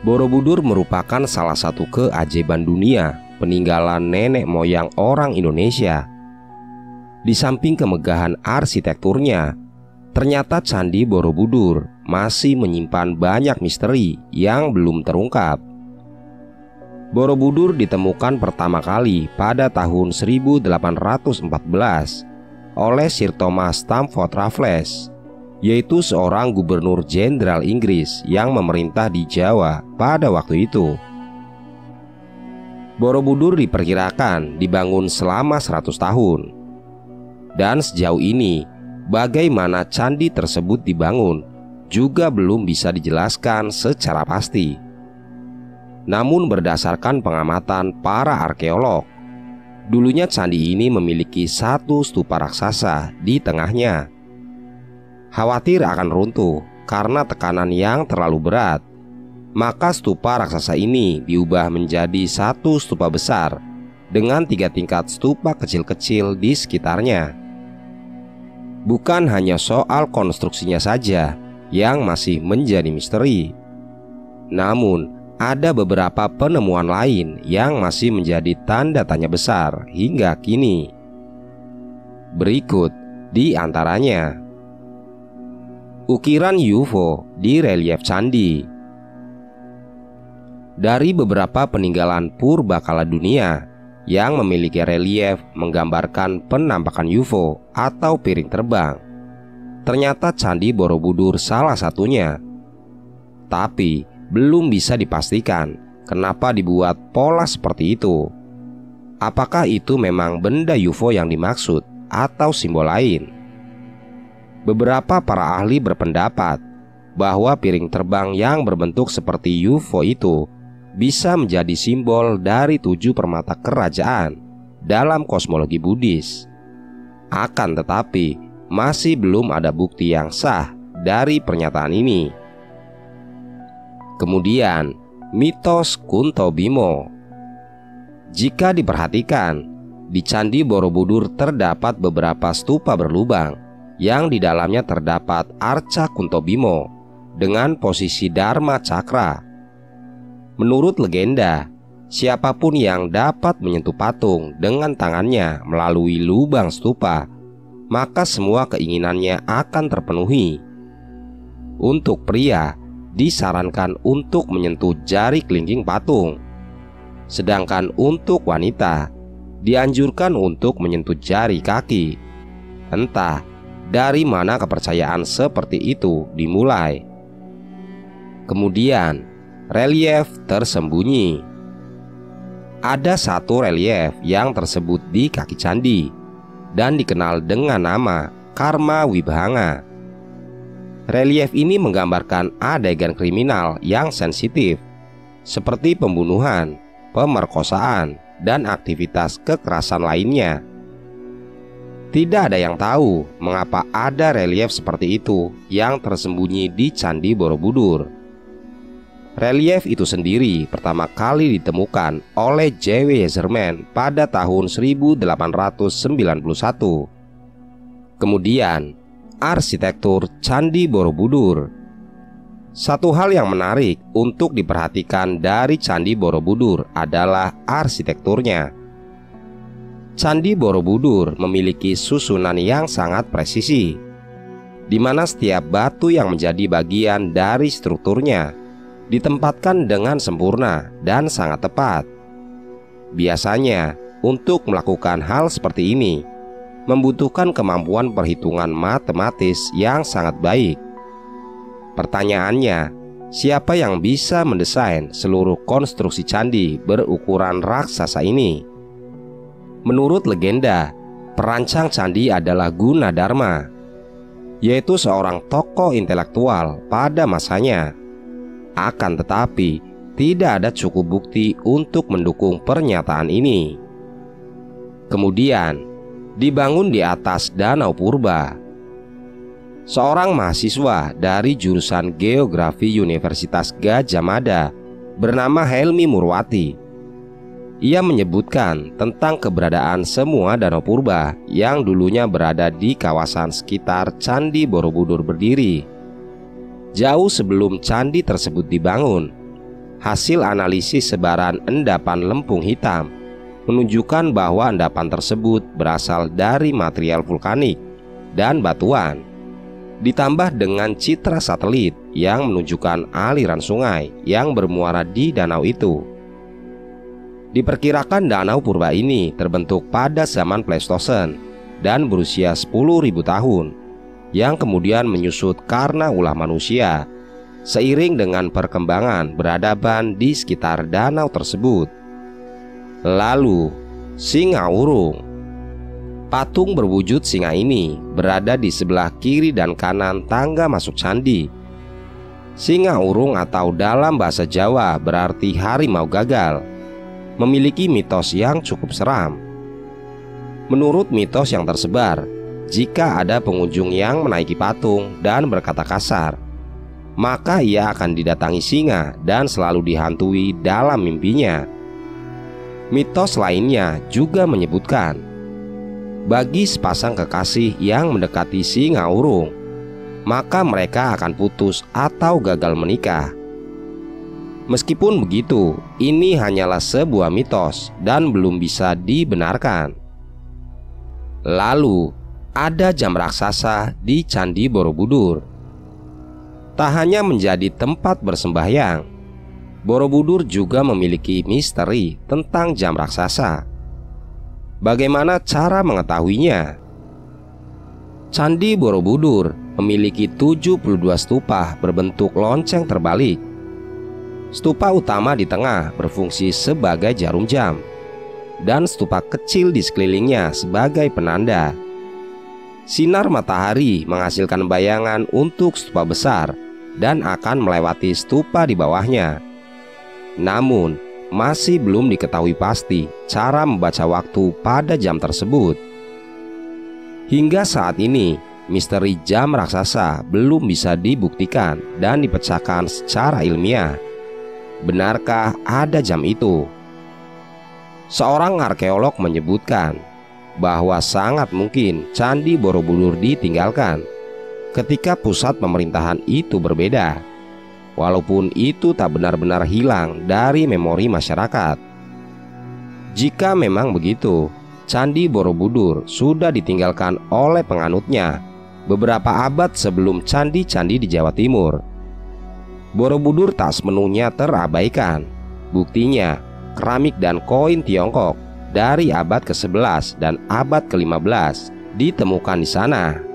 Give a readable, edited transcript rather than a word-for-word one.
Borobudur merupakan salah satu keajaiban dunia peninggalan nenek moyang orang Indonesia. Di samping kemegahan arsitekturnya, ternyata Candi Borobudur masih menyimpan banyak misteri yang belum terungkap. Borobudur ditemukan pertama kali pada tahun 1814 oleh Sir Thomas Stamford Raffles, yaitu seorang gubernur jenderal Inggris yang memerintah di Jawa pada waktu itu. Borobudur diperkirakan dibangun selama 100 tahun. Dan sejauh ini, bagaimana candi tersebut dibangun juga belum bisa dijelaskan secara pasti. Namun berdasarkan pengamatan para arkeolog, dulunya candi ini memiliki satu stupa raksasa di tengahnya. Khawatir akan runtuh karena tekanan yang terlalu berat, maka stupa raksasa ini diubah menjadi satu stupa besar dengan 3 tingkat stupa kecil-kecil di sekitarnya. Bukan hanya soal konstruksinya saja yang masih menjadi misteri, namun ada beberapa penemuan lain yang masih menjadi tanda tanya besar hingga kini. Berikut di antaranya: ukiran UFO di relief candi. Dari beberapa peninggalan purbakala dunia yang memiliki relief menggambarkan penampakan UFO atau piring terbang, ternyata Candi Borobudur salah satunya. Tapi belum bisa dipastikan kenapa dibuat pola seperti itu. Apakah itu memang benda UFO yang dimaksud atau simbol lain? Beberapa para ahli berpendapat bahwa piring terbang yang berbentuk seperti UFO itu bisa menjadi simbol dari 7 permata kerajaan dalam kosmologi Buddhis. Akan tetapi, masih belum ada bukti yang sah dari pernyataan ini. Kemudian, mitos Kunto Bimo. Jika diperhatikan, di Candi Borobudur terdapat beberapa stupa berlubang yang di dalamnya terdapat arca Kunto Bimo dengan posisi Dharma Cakra. Menurut legenda, siapapun yang dapat menyentuh patung dengan tangannya melalui lubang stupa, maka semua keinginannya akan terpenuhi. Untuk pria, disarankan untuk menyentuh jari kelingking patung, sedangkan untuk wanita dianjurkan untuk menyentuh jari kaki. Entah dari mana kepercayaan seperti itu dimulai. Kemudian, relief tersembunyi. Ada satu relief yang tersebut di kaki candi dan dikenal dengan nama Karma Wibhanga. Relief ini menggambarkan adegan kriminal yang sensitif seperti pembunuhan, pemerkosaan, dan aktivitas kekerasan lainnya. Tidak ada yang tahu mengapa ada relief seperti itu yang tersembunyi di Candi Borobudur. Relief itu sendiri pertama kali ditemukan oleh J.W. Yeserman pada tahun 1891. Kemudian, arsitektur Candi Borobudur. Satu hal yang menarik untuk diperhatikan dari Candi Borobudur adalah arsitekturnya. Candi Borobudur memiliki susunan yang sangat presisi, di mana setiap batu yang menjadi bagian dari strukturnya ditempatkan dengan sempurna dan sangat tepat. Biasanya, untuk melakukan hal seperti ini membutuhkan kemampuan perhitungan matematis yang sangat baik. Pertanyaannya, siapa yang bisa mendesain seluruh konstruksi candi berukuran raksasa ini? Menurut legenda, perancang candi adalah Gunadarma, yaitu seorang tokoh intelektual pada masanya. Akan tetapi, tidak ada cukup bukti untuk mendukung pernyataan ini. Kemudian, dibangun di atas danau purba. Seorang mahasiswa dari jurusan Geografi Universitas Gadjah Mada bernama Helmi Murwati. Ia menyebutkan tentang keberadaan semua danau purba yang dulunya berada di kawasan sekitar Candi Borobudur berdiri, jauh sebelum candi tersebut dibangun. hasil analisis sebaran endapan lempung hitam menunjukkan bahwa endapan tersebut berasal dari material vulkanik dan batuan, ditambah dengan citra satelit yang menunjukkan aliran sungai yang bermuara di danau itu. Diperkirakan danau purba ini terbentuk pada zaman Pleistosen dan berusia 10.000 tahun, yang kemudian menyusut karena ulah manusia seiring dengan perkembangan peradaban di sekitar danau tersebut. Lalu, singa urung. Patung berwujud singa ini berada di sebelah kiri dan kanan tangga masuk candi. Singa urung atau dalam bahasa Jawa berarti harimau gagal, memiliki mitos yang cukup seram. Menurut mitos yang tersebar, jika ada pengunjung yang menaiki patung dan berkata kasar, maka ia akan didatangi singa dan selalu dihantui dalam mimpinya. Mitos lainnya juga menyebutkan, bagi sepasang kekasih yang mendekati singa urung, maka mereka akan putus atau gagal menikah. Meskipun begitu, ini hanyalah sebuah mitos dan belum bisa dibenarkan. Lalu, ada jam raksasa di Candi Borobudur. Tak hanya menjadi tempat bersembahyang, Borobudur juga memiliki misteri tentang jam raksasa. Bagaimana cara mengetahuinya? Candi Borobudur memiliki 72 stupa berbentuk lonceng terbalik. Stupa utama di tengah berfungsi sebagai jarum jam, dan stupa kecil di sekelilingnya sebagai penanda. Sinar matahari menghasilkan bayangan untuk stupa besar dan akan melewati stupa di bawahnya. Namun, masih belum diketahui pasti cara membaca waktu pada jam tersebut. Hingga saat ini, misteri jam raksasa belum bisa dibuktikan dan dipecahkan secara ilmiah. Benarkah ada jam itu? Seorang arkeolog menyebutkan bahwa sangat mungkin Candi Borobudur ditinggalkan ketika pusat pemerintahan itu berbeda, walaupun itu tak benar-benar hilang dari memori masyarakat. Jika memang begitu, Candi Borobudur sudah ditinggalkan oleh penganutnya beberapa abad sebelum candi-candi di Jawa Timur. Borobudur tak sepenuhnya terabaikan. Buktinya, keramik dan koin Tiongkok dari abad ke-11 dan abad ke-15 ditemukan di sana.